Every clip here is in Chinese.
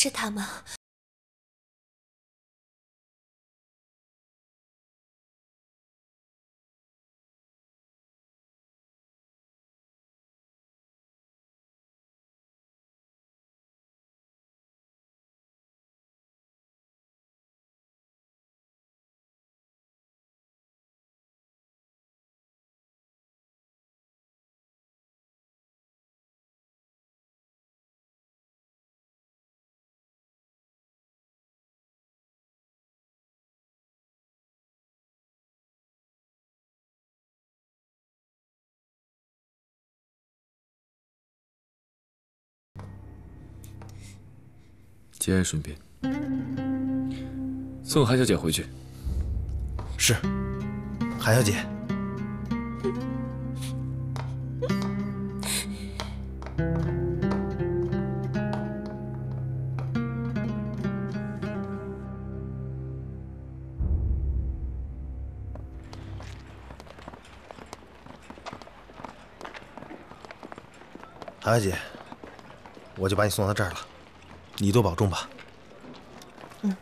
是他吗？ 节哀顺变，送韩小姐回去。 是，韩小姐。韩小姐，我就把你送到这儿了，你多保重吧。 嗯。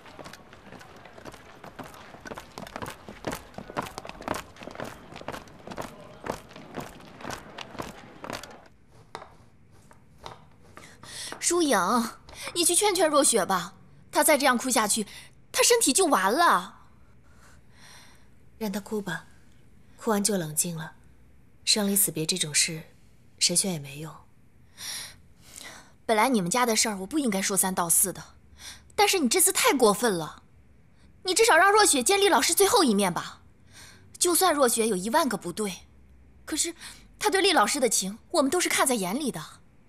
舒颖，你去劝劝若雪吧，她再这样哭下去，她身体就完了。 让她哭吧，哭完就冷静了。生离死别这种事，谁劝也没用。 本来你们家的事儿我不应该说三道四的，但是你这次太过分了。你至少让若雪见厉老师最后一面吧。就算若雪有10000个不对，可是她对厉老师的情，我们都是看在眼里的。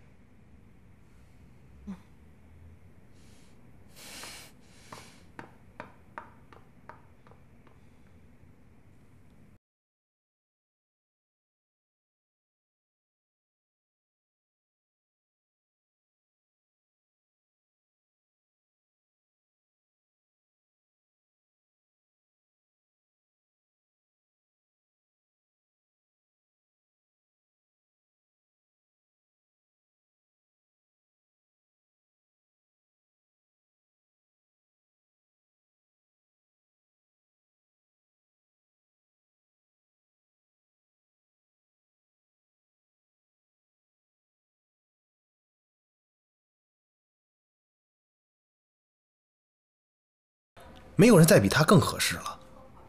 没有人再比他更合适了。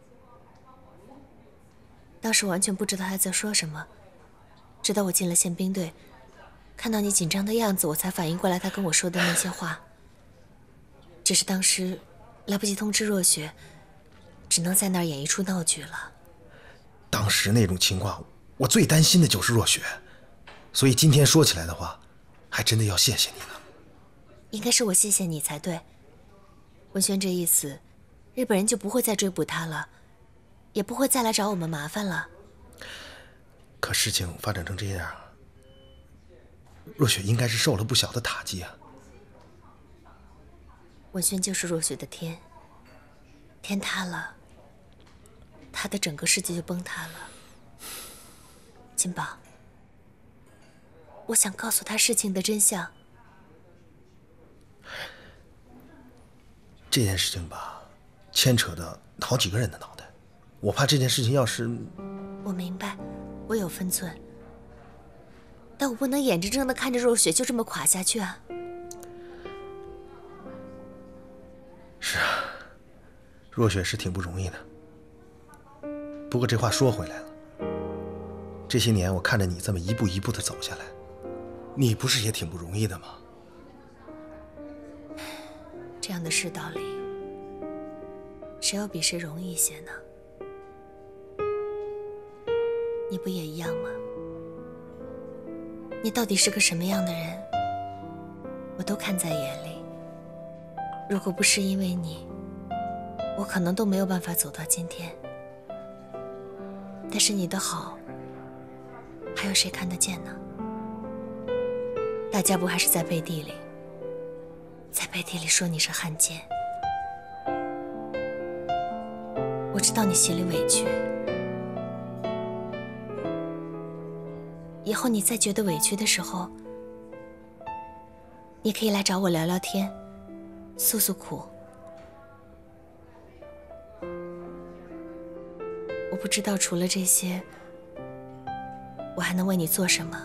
当时完全不知道他在说什么，直到我进了宪兵队，看到你紧张的样子，我才反应过来他跟我说的那些话。只是当时来不及通知若雪，只能在那儿演一出闹剧了。 当时那种情况，我最担心的就是若雪，所以今天说起来的话，还真的要谢谢你呢。 应该是我谢谢你才对。文轩这一死，日本人就不会再追捕他了，也不会再来找我们麻烦了。 可事情发展成这样，若雪应该是受了不小的打击啊。 文轩就是若雪的天，天塌了，他的整个世界就崩塌了。金宝，我想告诉他事情的真相。 这件事情吧，牵扯的好几个人的脑袋，我怕这件事情要是…… 我明白，我有分寸，但我不能眼睁睁的看着若雪就这么垮下去啊。 是啊，若雪是挺不容易的。不过这话说回来了，这些年我看着你这么一步一步的走下来，你不是也挺不容易的吗？ 这样的世道里，谁又比谁容易一些呢？你不也一样吗？你到底是个什么样的人，我都看在眼里。如果不是因为你，我可能都没有办法走到今天。但是你的好，还有谁看得见呢？大家不还是在背地里，在背地里说你是汉奸。我知道你心里委屈，以后你再觉得委屈的时候，你可以来找我聊聊天， 诉诉苦。我不知道除了这些，我还能为你做什么。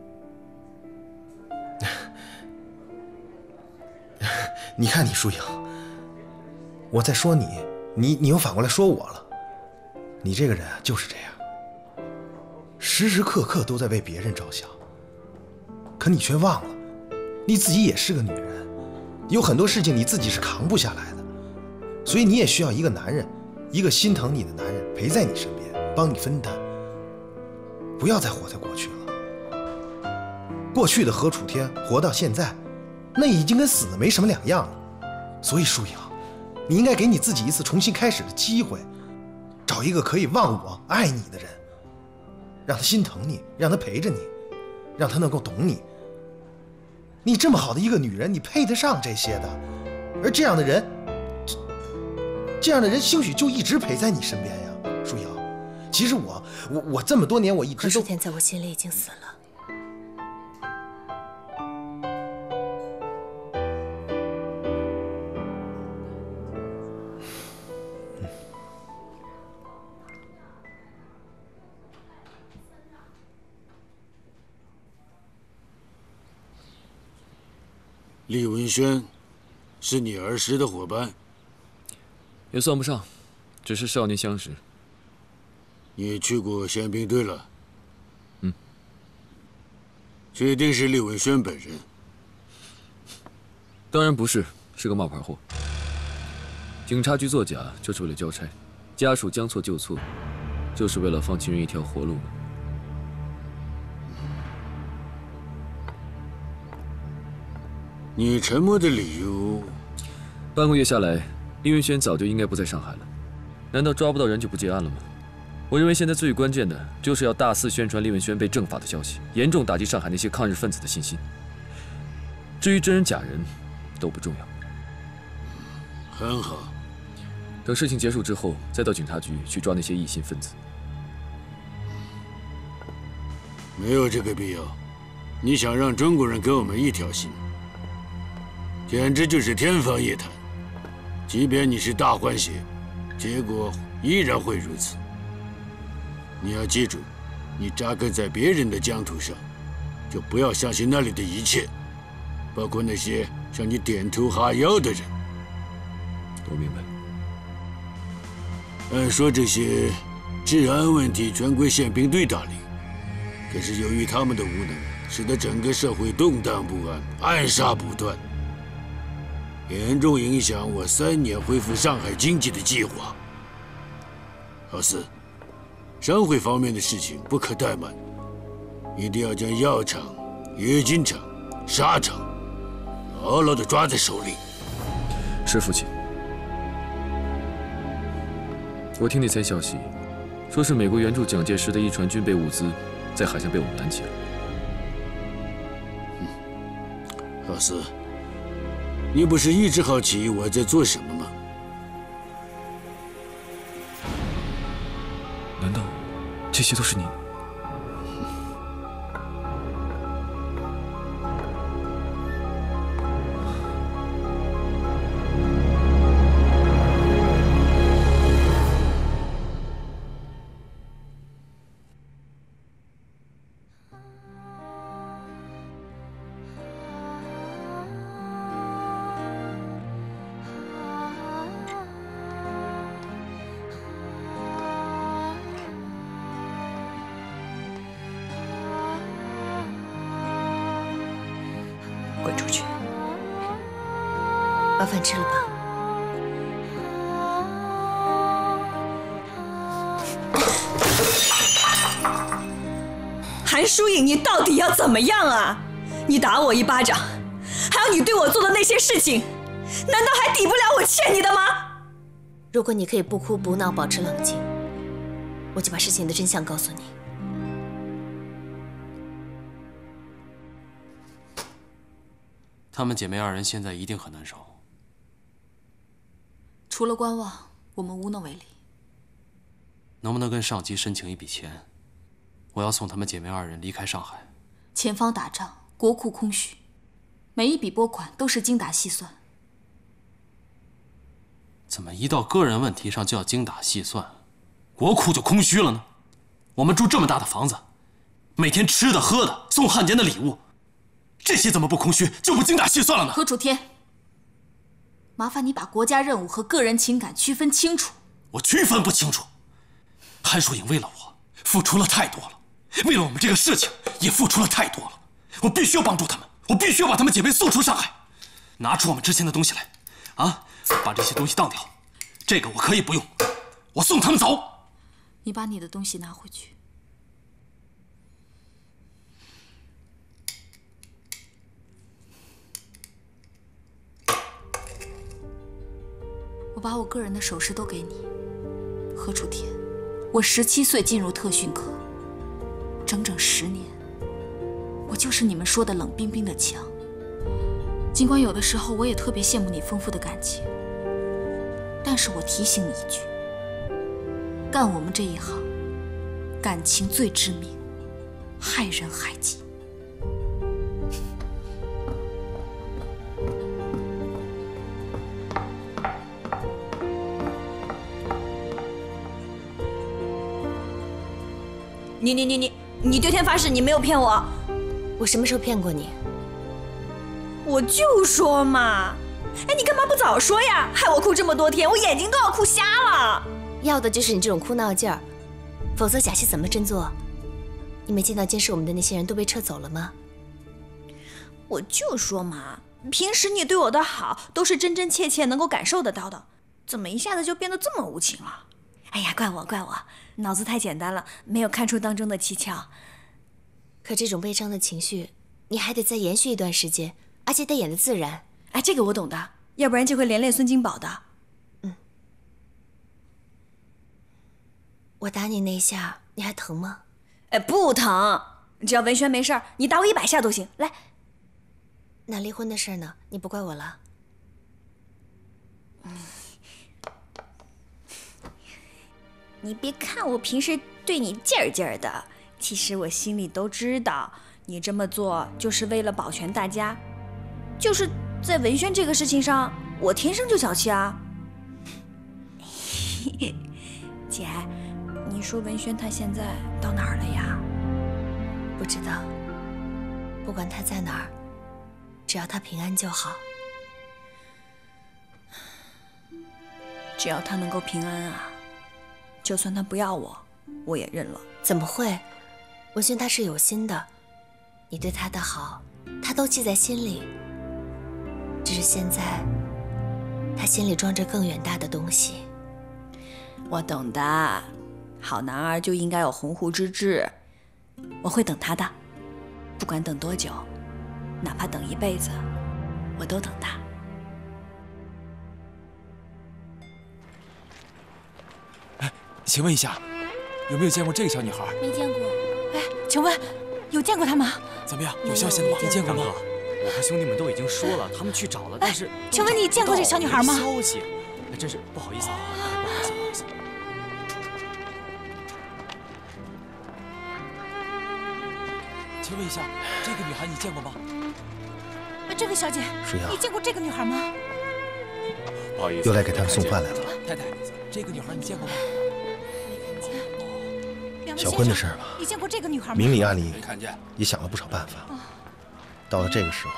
你看你，舒颖，我在说你，你又反过来说我了。你这个人啊，就是这样，时时刻刻都在为别人着想，可你却忘了，你自己也是个女人，有很多事情你自己是扛不下来的，所以你也需要一个男人，一个心疼你的男人陪在你身边，帮你分担。不要再活在过去了，过去的何楚天活到现在，那已经跟死了没什么两样了。所以舒颖，你应该给你自己一次重新开始的机会，找一个可以忘我爱你的人，让他心疼你，让他陪着你，让他能够懂你。你这么好的一个女人，你配得上这些的。而这样的人，这样的人兴许就一直陪在你身边呀，舒颖。其实我这么多年，我一直都…… 何楚天在我心里已经死了。 厉文轩，是你儿时的伙伴？ 也算不上，只是少年相识。 你去过宪兵队了？ 嗯。 确定是厉文轩本人？ 当然不是，是个冒牌货。警察局作假就是为了交差，家属将错就错，就是为了放亲人一条活路嘛。 你沉默的理由？ 半个月下来，厉文轩早就应该不在上海了，难道抓不到人就不结案了吗？我认为现在最关键的就是要大肆宣传厉文轩被正法的消息，严重打击上海那些抗日分子的信心。至于真人假人，都不重要。 很好。 等事情结束之后，再到警察局去抓那些异心分子。 没有这个必要。你想让中国人跟我们一条心，简直就是天方夜谭。即便你是大换血，结果依然会如此。你要记住，你扎根在别人的疆土上，就不要相信那里的一切，包括那些向你点头哈腰的人。 我明白。 按说这些治安问题全归宪兵队打理，可是由于他们的无能，使得整个社会动荡不安，暗杀不断，严重影响我3年恢复上海经济的计划。老四，商会方面的事情不可怠慢，一定要将药厂、冶金厂、纱厂牢牢地抓在手里。 是父亲。我听那猜消息，说是美国援助蒋介石的一船军备物资在海上被我们拦截了。 老四，你不是一直好奇我在做什么吗？ 难道这些都是你？ 滚出去！把饭吃了吧。 韩疏影，你到底要怎么样啊？你打我一巴掌，还有你对我做的那些事情，难道还抵不了我欠你的吗？ 如果你可以不哭不闹，保持冷静，我就把事情的真相告诉你。 她们姐妹2人现在一定很难受。 除了观望，我们无能为力。 能不能跟上级申请一笔钱？我要送她们姐妹2人离开上海。 前方打仗，国库空虚，每一笔拨款都是精打细算。 怎么一到个人问题上就要精打细算，国库就空虚了呢？我们住这么大的房子，每天吃的喝的，送汉奸的礼物，这些怎么不空虚，就不精打细算了呢？ 何楚天，麻烦你把国家任务和个人情感区分清楚。 我区分不清楚。韩淑颖为了我付出了太多了，为了我们这个事情也付出了太多了。我必须要帮助他们，我必须要把他们姐妹送出上海。拿出我们之前的东西来，啊，把这些东西当掉。这个我可以不用，我送他们走。 你把你的东西拿回去。我把我个人的首饰都给你，何楚天。我17岁进入特训课，整整10年，我就是你们说的冷冰冰的墙。尽管有的时候我也特别羡慕你丰富的感情，但是我提醒你一句，干我们这一行，感情最致命，害人害己。 你对天发誓，你没有骗我。 我什么时候骗过你？ 我就说嘛，哎，你干嘛不早说呀？害我哭这么多天，我眼睛都要哭瞎了。 要的就是你这种哭闹劲儿，否则假戏怎么真做？你没见到监视我们的那些人都被撤走了吗？ 我就说嘛，平时你对我的好都是真真切切能够感受得到的，怎么一下子就变得这么无情了？哎呀，怪我，脑子太简单了，没有看出当中的蹊跷。 可这种悲伤的情绪，你还得再延续一段时间，而且得演得自然。 哎，这个我懂的，要不然就会连累孙金宝的。 我打你那一下，你还疼吗？ 哎，不疼，只要文轩没事儿，你打我100下都行。来， 那离婚的事呢？你不怪我了？ 你别看我平时对你劲儿劲儿的，其实我心里都知道，你这么做就是为了保全大家。就是在文轩这个事情上，我天生就小气啊。姐，你说文轩他现在到哪儿了呀？ 不知道，不管他在哪儿，只要他平安就好。 只要他能够平安啊，就算他不要我，我也认了。 怎么会？文轩他是有心的，你对他的好，他都记在心里。只是现在，他心里装着更远大的东西。 我懂的，好男儿就应该有鸿鹄之志，我会等他的，不管等多久，哪怕等一辈子，我都等他。 请问一下，有没有见过这个小女孩？ 没见过。 哎，请问有见过她吗？ 怎么样？有消息了吗？你见过吗？ 我和兄弟们都已经说了，他们去找了，但是…… 请问你见过这小女孩吗？ 消息，真是不好意思，不好意思。 请问一下，这个女孩你见过吗？ 这位小姐，你见过这个女孩吗？ 不好意思， 又来给他们送饭来了。 太太，这个女孩你见过吗？ 小坤的事儿吧， 你见过这个女孩吗？ 明里暗里也想了不少办法。到了这个时候，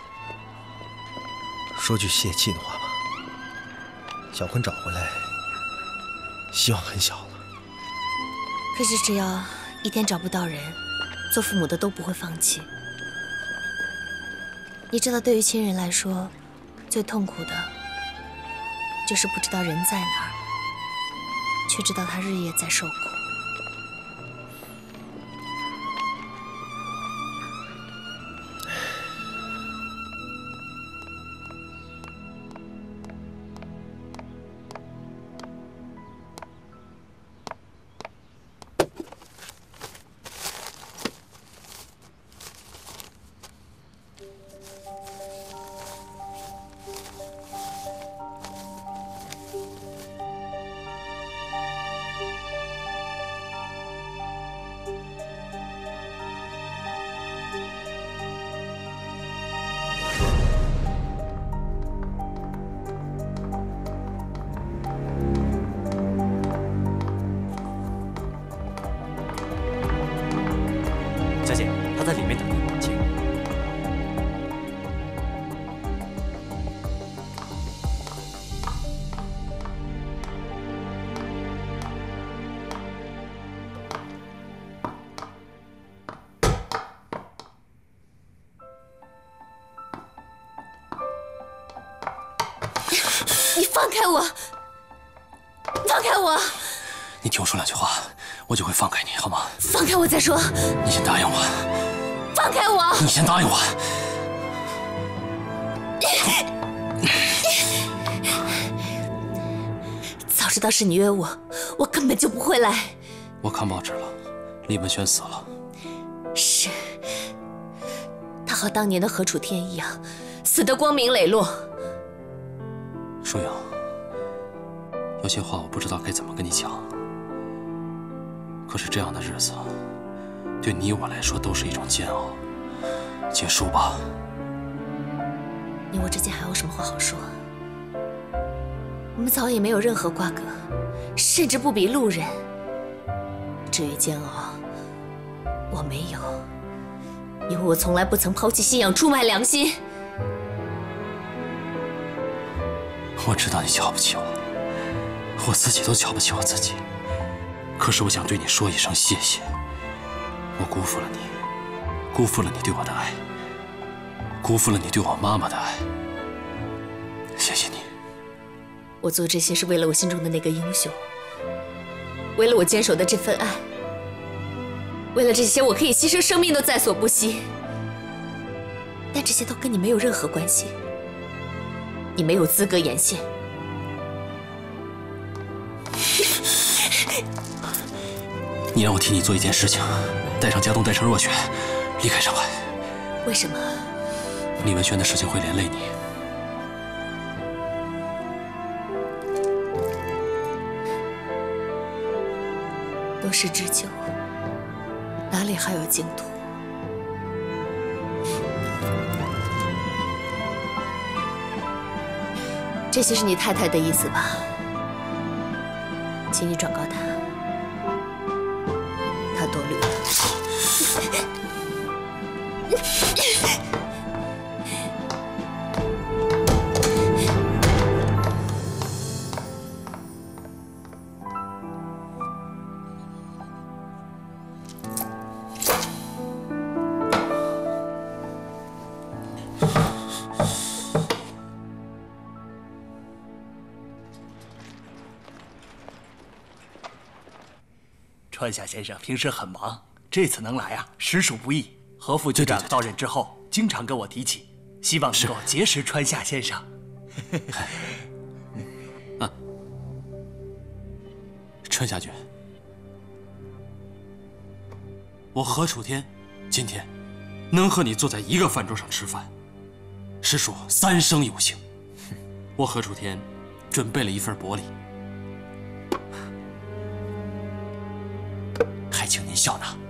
说句泄气的话吧，小坤找回来，希望很小了。 可是只要一天找不到人，做父母的都不会放弃。你知道，对于亲人来说，最痛苦的，就是不知道人在哪儿，却知道他日夜在受苦。 小姐，她在里面等你，请。 你放开我！放开我！ 你听我说2句话，我就会放开你，好吗？ 放开我再说。 你先答应我。 放开我！ 你先答应我。 早知道是你约我，我根本就不会来。 我看报纸了，厉文轩死了。 是，他和当年的何楚天一样，死得光明磊落。 舒莹，有些话我不知道该怎么跟你讲。可是这样的日子，对你我来说都是一种煎熬。结束吧。 你我之间还有什么话好说？我们早已没有任何瓜葛，甚至不比路人。至于煎熬，我没有，因为我从来不曾抛弃信仰，出卖良心。 我知道你瞧不起我，我自己都瞧不起我自己。可是我想对你说一声谢谢，我辜负了你，辜负了你对我的爱，辜负了你对我妈妈的爱。谢谢你。 我做这些是为了我心中的那个英雄，为了我坚守的这份爱，为了这些我可以牺牲生命都在所不惜。但这些都跟你没有任何关系，你没有资格眼线。 你让我替你做一件事情，带上家栋，带上若雪，离开上海。 为什么？ 厉文轩的事情会连累你。 都市之久，哪里还有净土？这些是你太太的意思吧？请你转告她，她多虑了。 川下先生平时很忙，这次能来啊，实属不易。何副局长到任之后，经常跟我提起，希望能够结识川下先生。 川下君，我何楚天今天能和你坐在一个饭桌上吃饭，实属三生有幸。我何楚天准备了一份薄礼，还请您笑纳。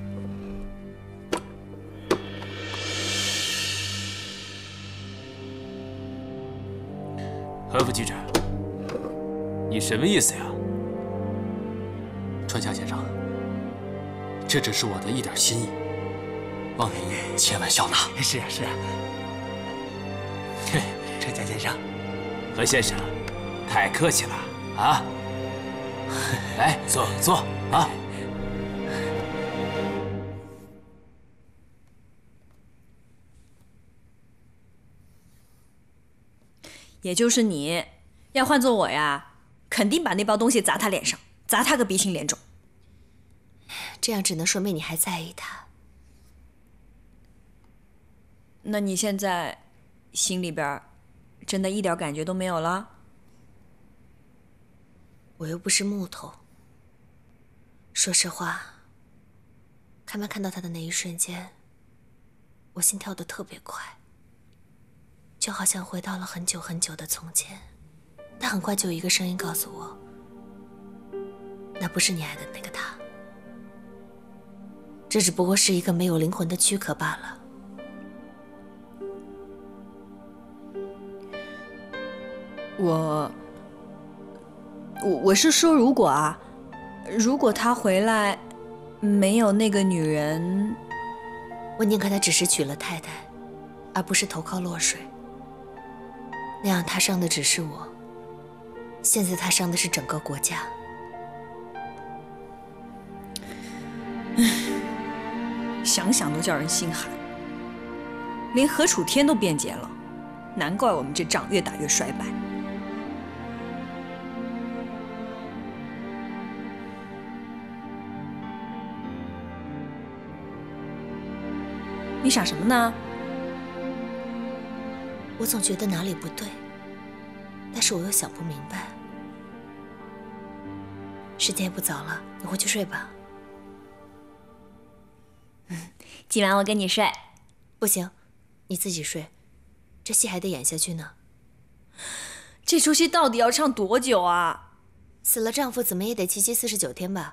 何副局长，你什么意思呀？ 川下先生，这只是我的一点心意，望您千万笑纳。 是啊，是啊。川下先生， 何先生，太客气了啊！来，坐坐啊。 也就是你，要换做我呀，肯定把那包东西砸他脸上，砸他个鼻青脸肿。 这样只能说明你还在意他。 那你现在心里边真的一点感觉都没有了？ 我又不是木头。说实话，开门看到他的那一瞬间，我心跳得特别快，就好像回到了很久很久的从前。但很快就有一个声音告诉我，那不是你爱的那个他，这只不过是一个没有灵魂的躯壳罢了。 我是说，如果他回来没有那个女人， 我宁可他只是娶了太太，而不是投靠落水。那样他伤的只是我，现在他伤的是整个国家。 想想都叫人心寒。连何楚天都辩解了，难怪我们这仗越打越衰败。你想什么呢？ 我总觉得哪里不对，但是我又想不明白。时间也不早了，你回去睡吧。 今晚我跟你睡。 不行，你自己睡，这戏还得演下去呢。 这出戏到底要唱多久啊？ 死了丈夫怎么也得7七49天吧。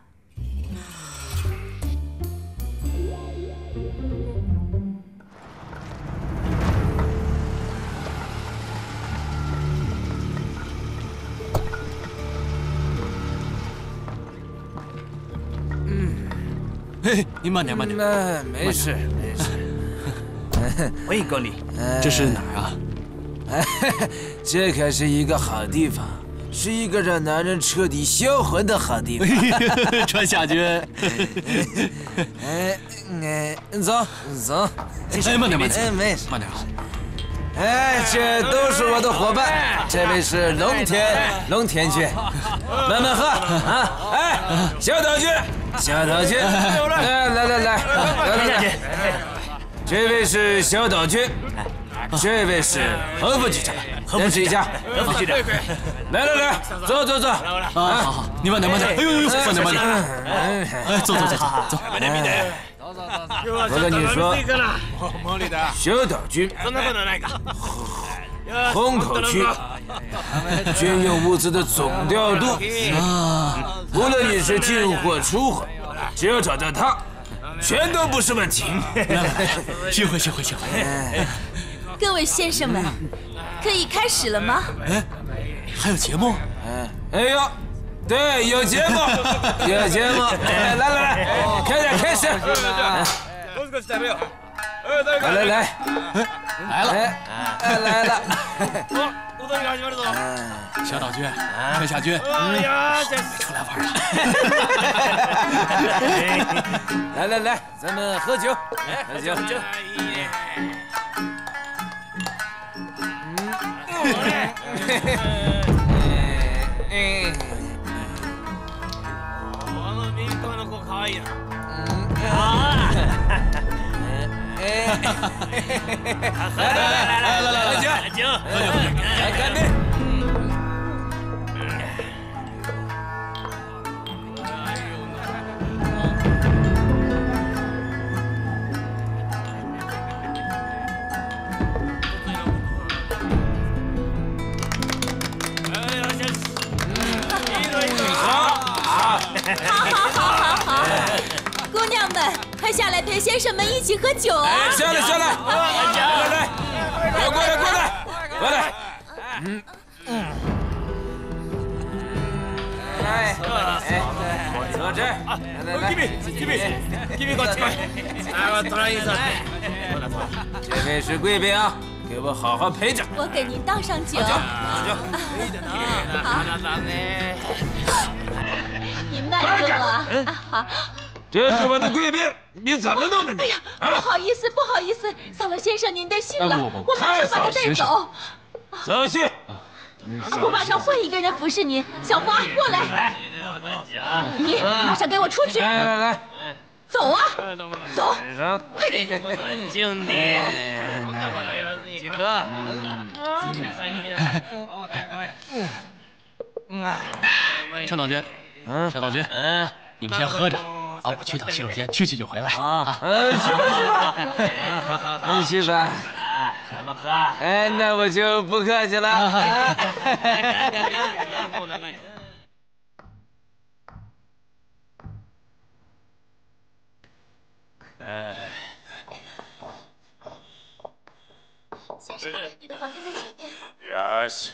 嘿，您慢点，慢点。 没事没事。 喂，高丽， 这是哪儿啊？ 这可是一个好地方，是一个让男人彻底销魂的好地方。 川下君。 走走。 哎，慢点，慢点。 没事， 慢点啊。 这都是我的伙伴，这位是龙田君，慢慢喝啊！小岛君，来，这位是小岛君，这位是何副局长，认识一下。 何副局长， 来，坐。 好，你慢点。哎呦，慢点。哎，坐。 我跟你说，小岛君，虹口区军用物资的总调度无论你是进货出货，只要找到他，全都不是问题。 幸会。 各位先生们，可以开始了吗？ 哎，还有节目？ 哎呦，对，有节目。来，开始。来了。 小岛君，川下君，没出来玩了。来，咱们喝酒。来，喝酒，干杯！ 好，姑娘们，快下来陪先生们一起喝酒啊！ 下来，来，过来。坐这儿。这位是贵宾啊，给我好好陪着。 我给您倒上酒。好。您慢坐啊。好。 这是我的贵宾，你怎么弄的你？ 哎呀，不好意思，扫了先生您的兴了，我马上把他带走。 走去。 我马上换一个人服侍您。小花，过来。你马上给我出去。 来。 走啊，走。 敬你。 川岛君，你们先喝着。我去趟洗手间，去就回来。 去吧。那我就不客气了。 先生，你的房间在前面。 Yes。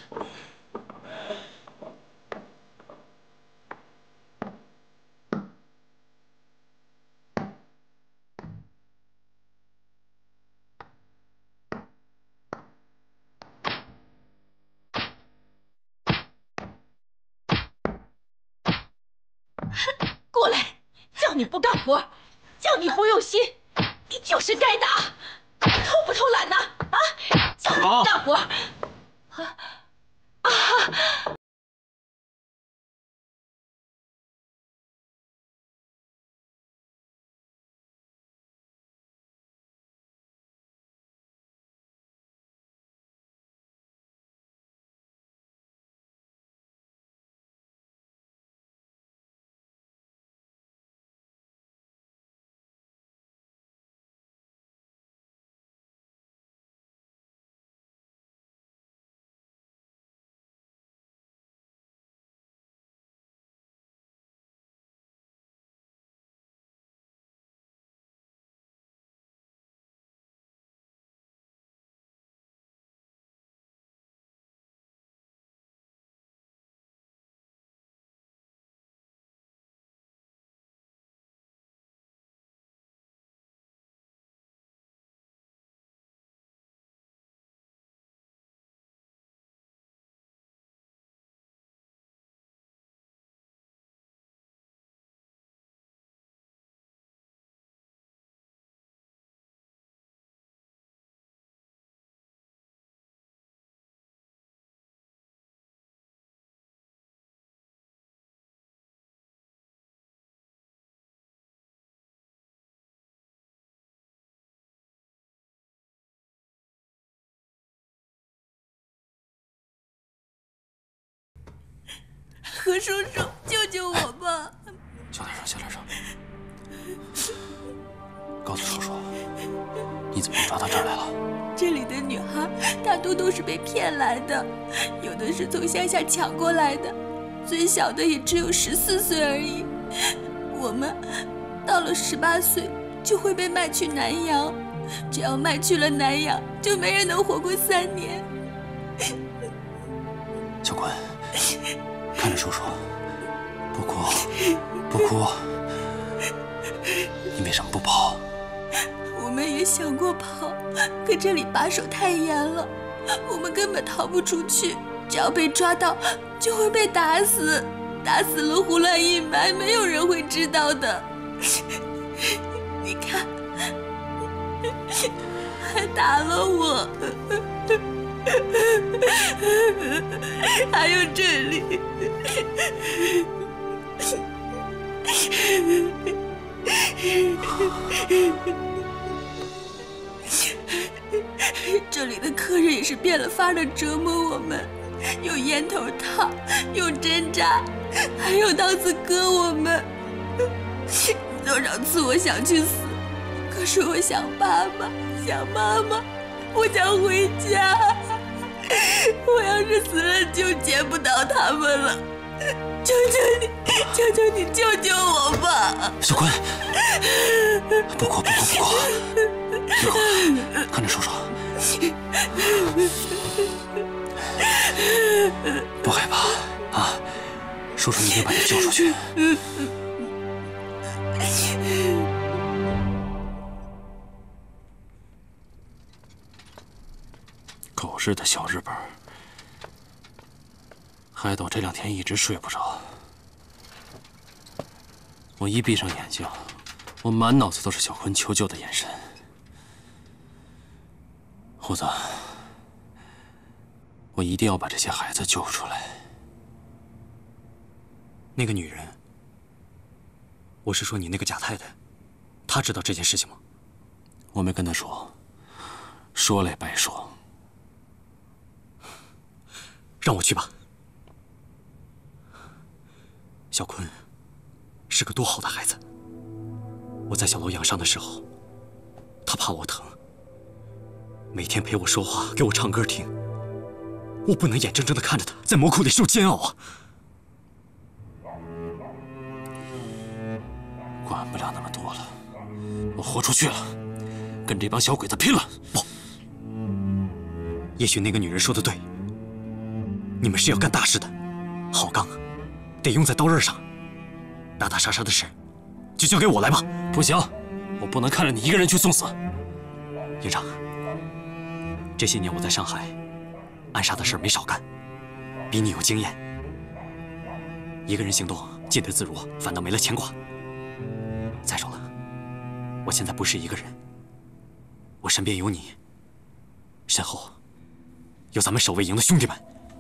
叫你不干活，叫你不用心，你就是该打。偷不偷懒呢？啊，叫你不干活。 何叔叔，救救我吧！ 小点声，小点声。告诉叔叔，你怎么又抓到这儿来了？ 这里的女孩大多都是被骗来的，有的是从乡下抢过来的，最小的也只有14岁而已。我们到了18岁就会被卖去南洋，只要卖去了南洋，就没人能活过3年。 小坤，看着叔叔，不哭，不哭。你为什么不跑？ 我们也想过跑，可这里把守太严了，我们根本逃不出去。只要被抓到，就会被打死，打死了胡乱一埋，没有人会知道的。你看，还打了我，还有这里。这里的客人也是变了法的折磨我们，用烟头烫，用针扎，还用刀子割我们。多少次我想去死，可是我想爸爸，想妈妈，我想回家。我要是死了，就见不到他们了。求求你，求求你救救我吧！ 小坤，不哭，不哭，不哭，别哭，看着叔叔，不害怕啊！叔叔一定把你救出去。狗日的小日本，害得我这2天一直睡不着。我一闭上眼睛，我满脑子都是小坤求救的眼神。虎子，我一定要把这些孩子救出来。 那个女人，我是说你那个贾太太，她知道这件事情吗？我没跟她说，说了也白说。让我去吧。小坤是个多好的孩子。我在小楼养伤的时候，他怕我疼，每天陪我说话，给我唱歌听。我不能眼睁睁地看着他在魔窟里受煎熬啊！管不了那么多了，我豁出去了，跟这帮小鬼子拼了！不，也许那个女人说的对，你们是要干大事的，好钢得用在刀刃上，打打杀杀的事就交给我来吧。不行，我不能看着你一个人去送死。营长，这些年我在上海暗杀的事没少干，比你有经验。一个人行动进退自如，反倒没了牵挂。 再说了，我现在不是一个人，我身边有你，身后有咱们守卫营的兄弟们。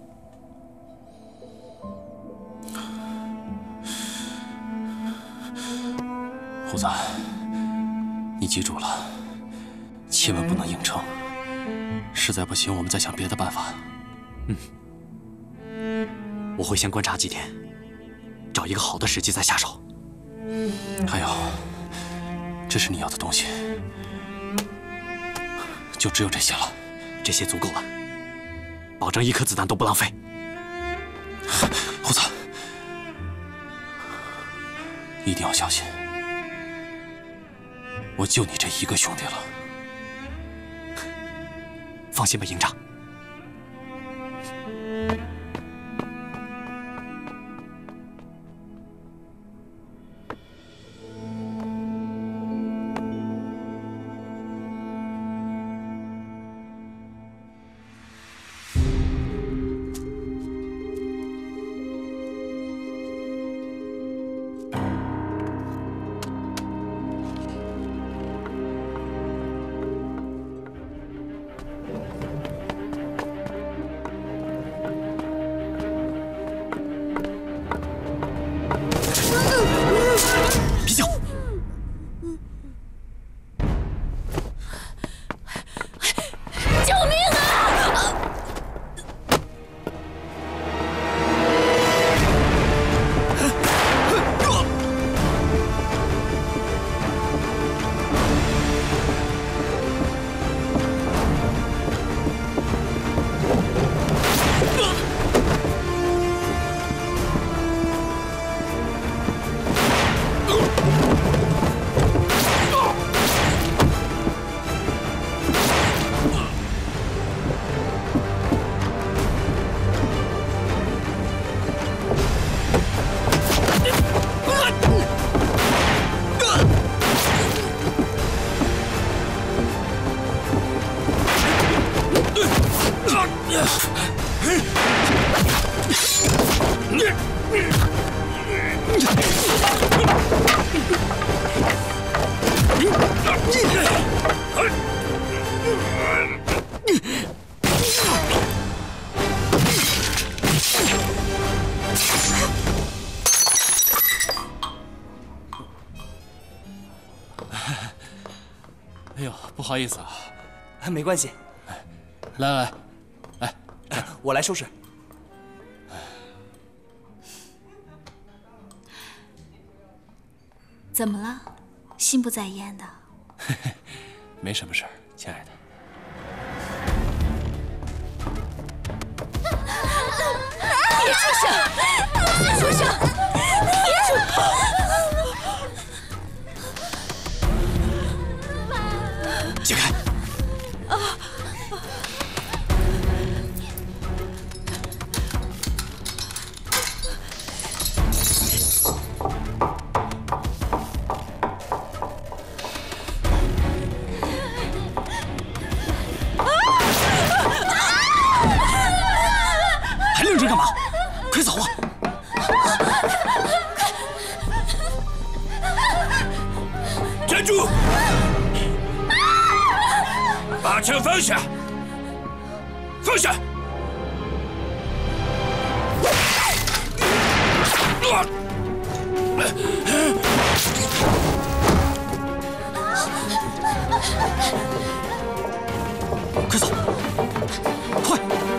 虎子，你记住了，千万不能硬撑。实在不行，我们再想别的办法。我会先观察几天，找一个好的时机再下手。还有，这是你要的东西，就只有这些了，这些足够了，保证一颗子弹都不浪费。虎子，一定要小心，我就你这一个兄弟了。放心吧，营长。 哎呦，不好意思啊， 没关系。 来， 我来收拾。 怎么了？心不在焉的？ 没什么事儿，亲爱的。 别出声！别出声！别出声！ 解开！还愣着干嘛？快走啊！ 站住！把枪放下！放下！ 快走！快！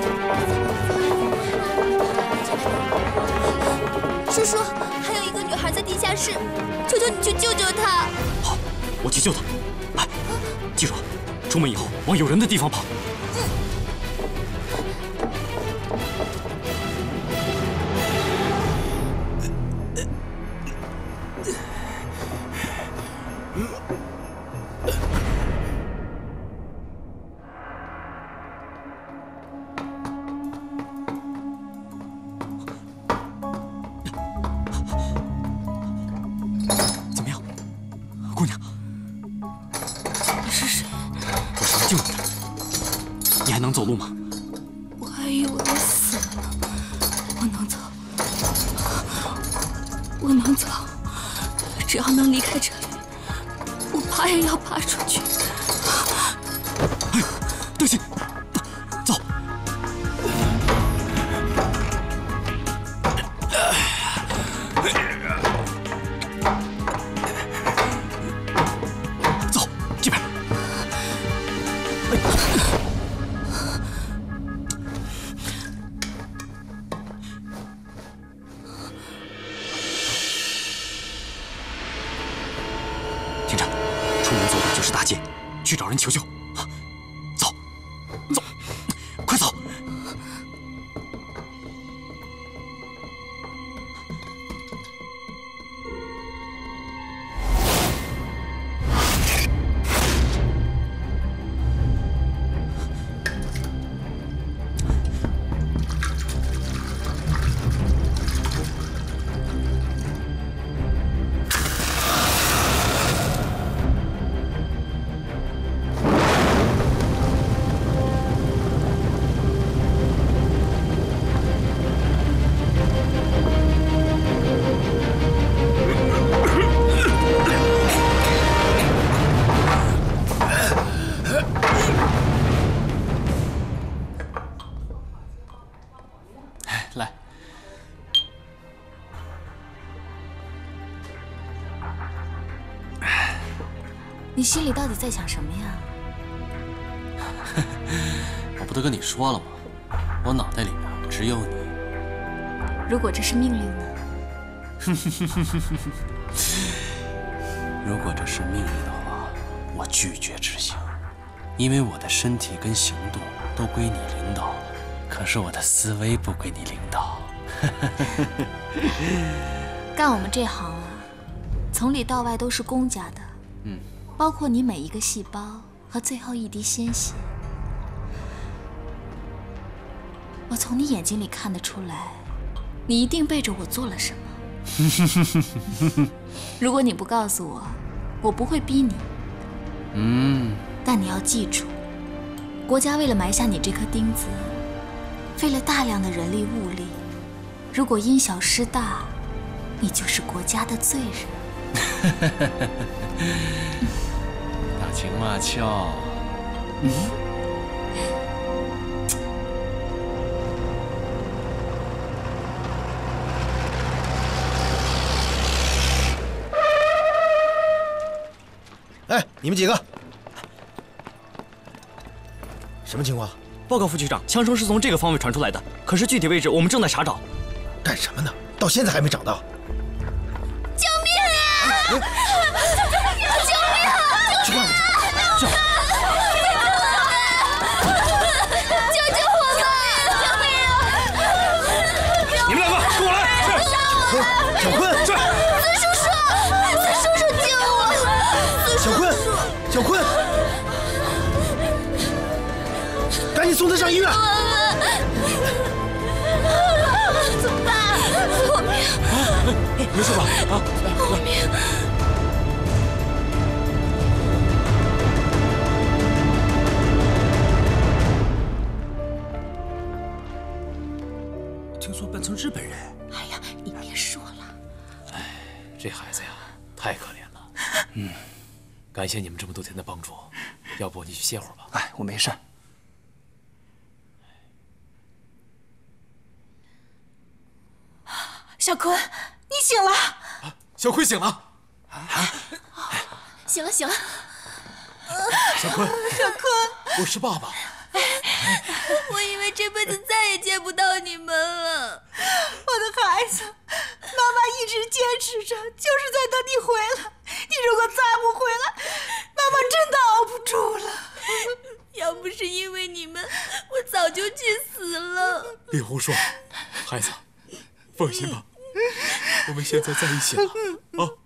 叔叔，还有一个女孩在地下室，求求你去救救她！ 好，我去救她。哎，记住，出门以后往有人的地方跑。怎么样，姑娘？ 你是谁？ 我是来救你的。你还能走路吗？ 我还以为我死了呢。我能走，我能走，只要能离开这里。 爬也要爬出去。 哎，德行，走。走，这边。听着，出门左转就是大街，去找人求救。走，走，快走！来， 你心里到底在想什么呀？ 我不都跟你说了吗？我脑袋里面只有你。 如果这是命令呢？ 如果这是命令的话，我拒绝执行，因为我的身体跟行动都归你领导了，可是我的思维不归你领导。 干我们这行啊，从里到外都是公家的，包括你每一个细胞和最后一滴鲜血。我从你眼睛里看得出来，你一定背着我做了什么。如果你不告诉我，我不会逼你。但你要记住，国家为了埋下你这颗钉子，费了大量的人力物力。如果因小失大，你就是国家的罪人。 打情骂俏。 哎，你们几个，什么情况？ 报告副局长，枪声是从这个方位传出来的，可是具体位置我们正在查找。 干什么呢？到现在还没找到。 救命啊！救命啊！ 去看看去。 救救我们！救命啊！ 你们两个跟我来！ 小坤， 孙叔叔，孙叔叔救我！ 小坤，小坤，赶紧送他上医院！ 怎么办？我命！ 没事吧？啊， 我命！ 听说扮成日本人。 哎呀，你别说了。 这孩子呀，太可怜了。感谢你们这么多天的帮助，要不你去歇会儿吧。 哎，我没事。 小坤，你醒了。 小坤醒了。 行了行了。 小坤， 小坤， 我是爸爸。 我以为这辈子再也见不到你们了。 我的孩子，妈妈一直坚持着，就是在等你回来。你如果再不回来，妈妈真的熬不住了。 要不是因为你们，我早就去死了。 别胡说，孩子，放心吧，我们现在在一起了啊。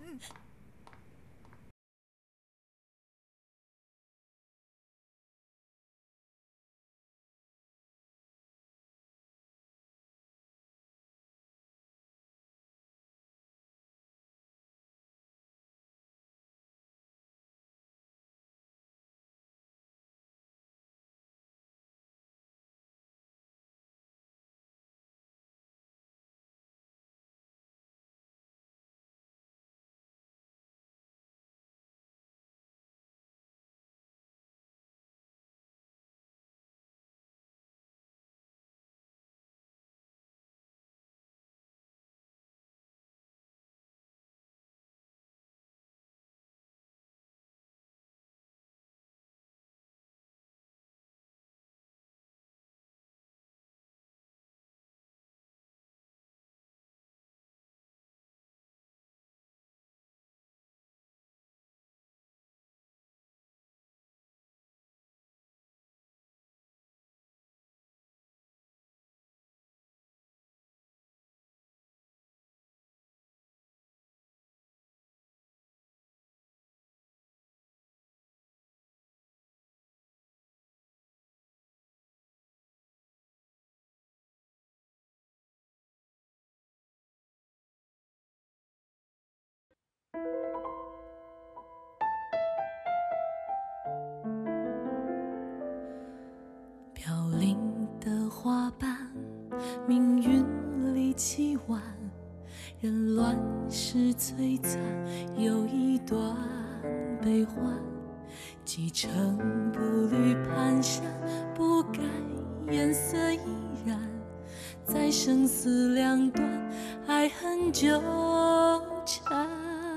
飘零的花瓣，命运里凄婉，人乱世璀璨，有一段悲欢。几程步履蹒跚，不改颜色依然，在生死两端，爱恨纠缠。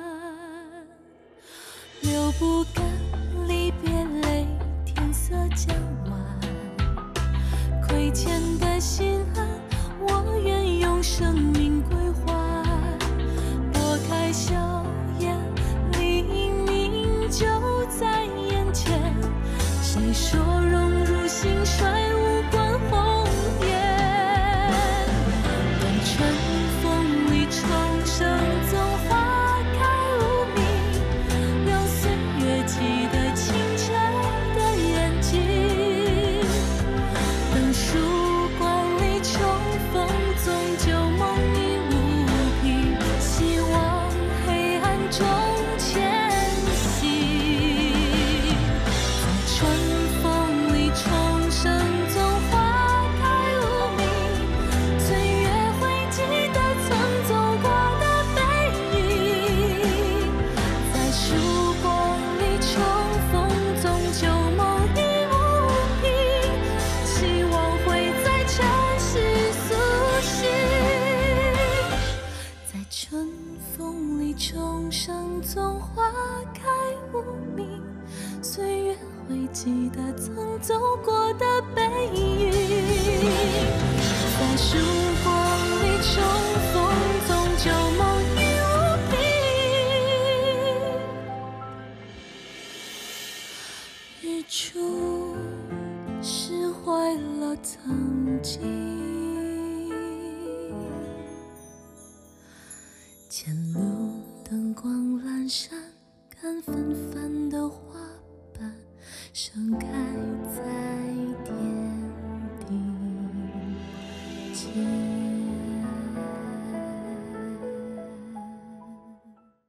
流不干，离别泪，天色将晚。亏欠的心安，我愿用生命归还。拨开硝烟，黎明就在眼前。谁说融入心衰，无关红颜？等春风里重生，总花开无名，让岁月记得清澈的眼睛。等曙光里重逢，终究梦已无凭，希望黑暗中前行。在春风里重生，总花开无名，岁月会记得曾走过的背影。在曙光里重逢，终究梦已无凭，希望会在尘世苏醒。在春风里重生，总花开无名，岁月会记得曾走过的背影。在曙光里重逢，终究梦已无凭。日出释怀了曾经，前路灯光阑珊，看纷繁的花瓣盛开在天地间。